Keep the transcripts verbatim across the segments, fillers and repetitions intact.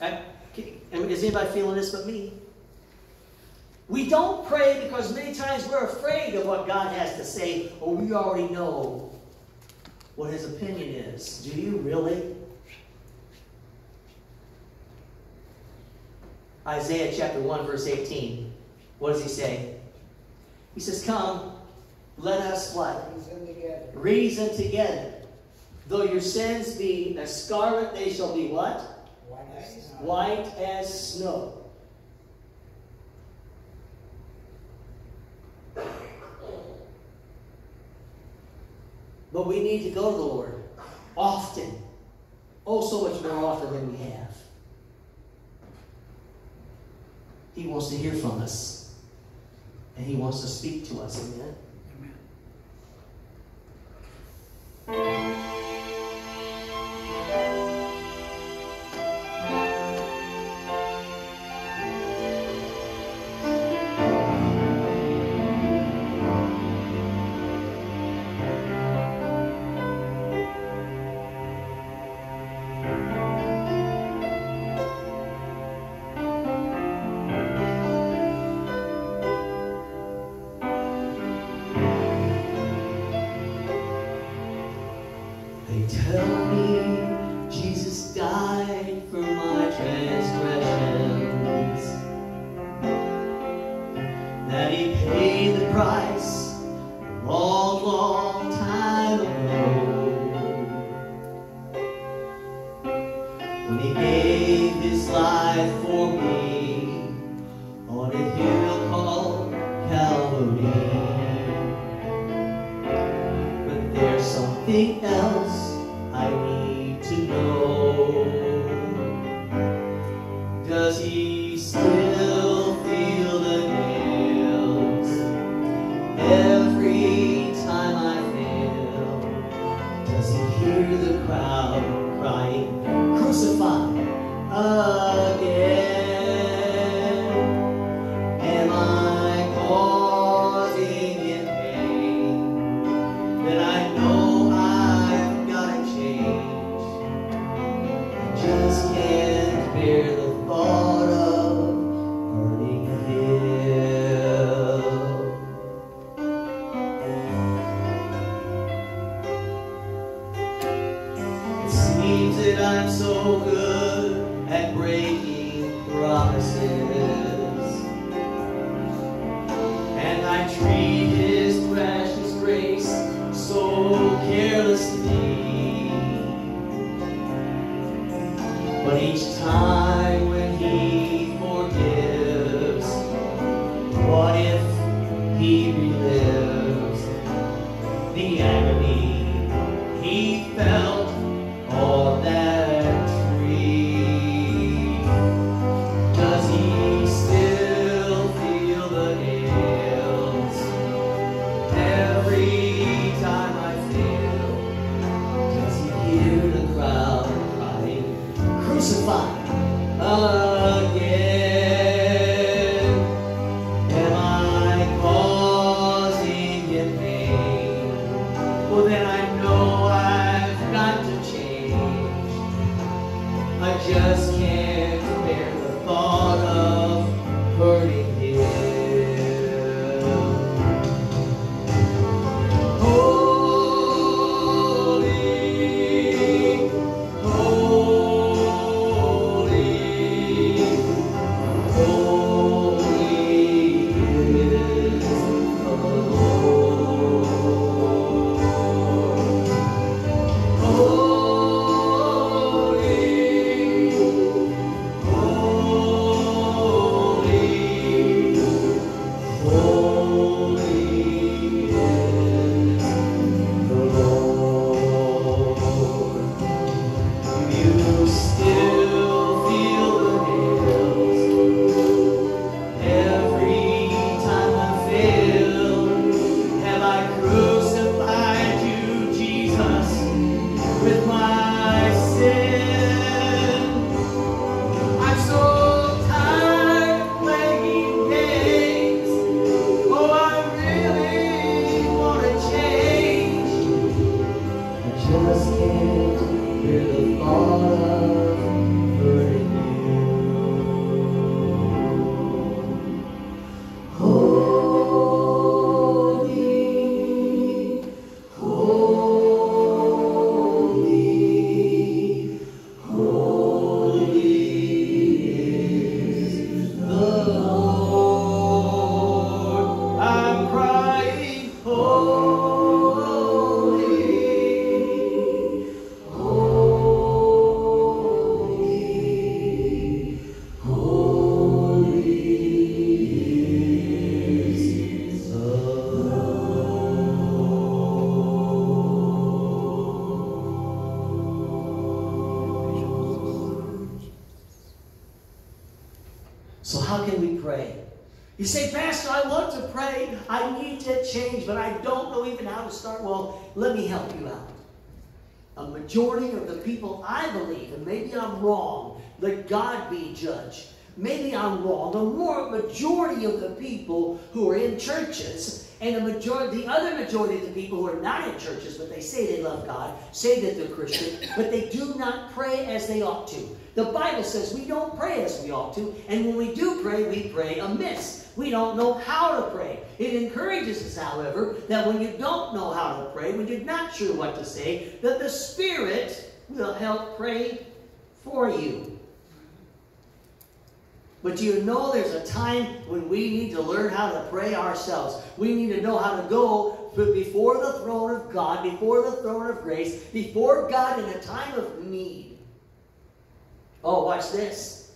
Is anybody feeling this but me? We don't pray because many times we're afraid of what God has to say, or we already know what His opinion is. Do you really? Isaiah chapter one, verse eighteen. What does He say? He says, come, let us what? Reason together. Reason together. Though your sins be as scarlet, they shall be what? White as snow. White as snow. But we need to go to the Lord often. Oh, so much more often than we have. He wants to hear from us. And He wants to speak to us. Amen. So how can we pray? You say, Pastor, I want to pray. I need to change, but I don't know even how to start. Well, let me help you out. A majority of the people, I believe, and maybe I'm wrong, let God be judge. Maybe I'm wrong. The more majority of the people who are in churches, and the majority, the other majority of the people who are not in churches, but they say they love God, say that they're Christian, but they do not pray as they ought to. The Bible says we don't pray as we ought to, and when we do pray, we pray amiss. We don't know how to pray. It encourages us, however, that when you don't know how to pray, when you're not sure what to say, that the Spirit will help pray for you. But you know there's a time when we need to learn how to pray ourselves. We need to know how to go before the throne of God, before the throne of grace, before God in a time of need. Oh, watch this.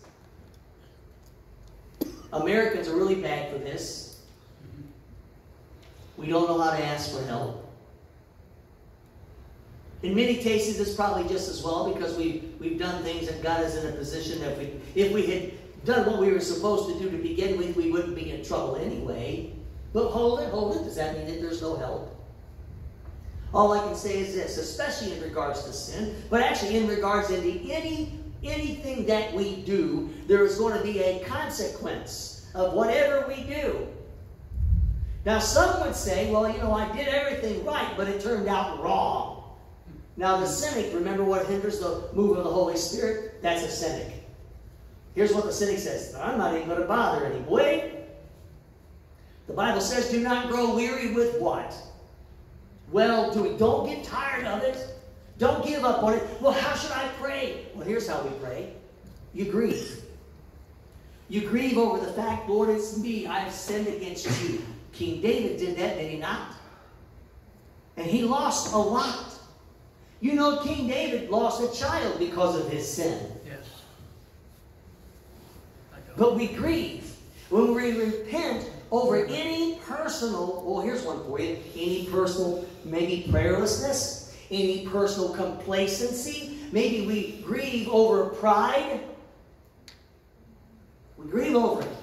Americans are really bad for this. We don't know how to ask for help. In many cases, it's probably just as well because we, we've done things that got us in a position that we, if we had done what we were supposed to do to begin with, we wouldn't be in trouble anyway. But hold it, hold it. Does that mean that there's no help? All I can say is this, especially in regards to sin, but actually in regards to any, anything that we do, there is going to be a consequence of whatever we do. Now, some would say, well, you know, I did everything right, but it turned out wrong. Now, the cynic, remember what hinders the move of the Holy Spirit? That's a cynic. Here's what the cynic says. I'm not even going to bother anymore. Wait. The Bible says, do not grow weary with what? Well doing. Don't get tired of it. Don't give up on it. Well, how should I pray? Well, here's how we pray. You grieve. You grieve over the fact, Lord, it's me. I've sinned against you. King David did that, did he not? And he lost a lot. You know, King David lost a child because of his sin. Yes. But we grieve when we repent over any personal, well, here's one for you, any personal, maybe prayerlessness, any personal complacency. Maybe we grieve over pride. We grieve over it.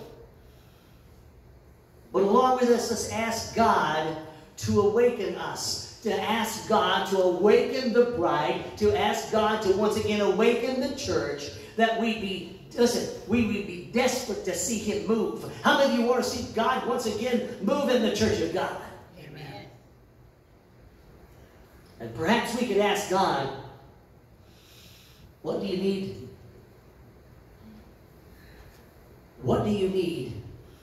But along with this, let's ask God to awaken us, to ask God to awaken the bride, to ask God to once again awaken the church, that we be Listen, we would be desperate to see Him move. How many of you want to see God once again move in the church of God? Amen. And perhaps we could ask God, what do you need? What do you need?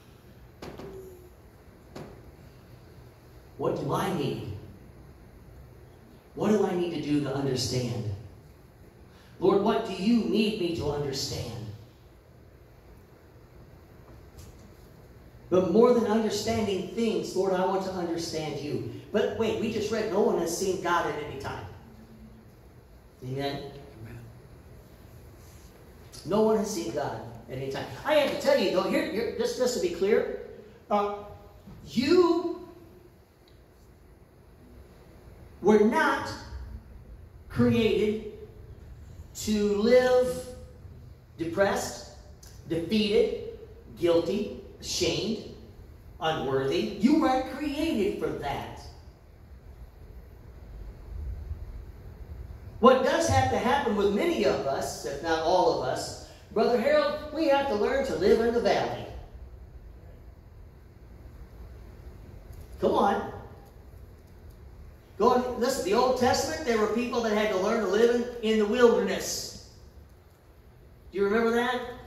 What do I need? What do I need to do to understand? Lord, what do you need me to understand? But more than understanding things, Lord, I want to understand you. But wait, we just read no one has seen God at any time. Amen? Amen. No one has seen God at any time. I have to tell you, though, here, here just, just to be clear, uh, you were not created to live depressed, defeated, guilty, ashamed, unworthy. You weren't created for that. What does have to happen with many of us, if not all of us, Brother Harold, we have to learn to live in the valley. Come on. Go on, listen, the Old Testament, there were people that had to learn to live in, in the wilderness. Do you remember that?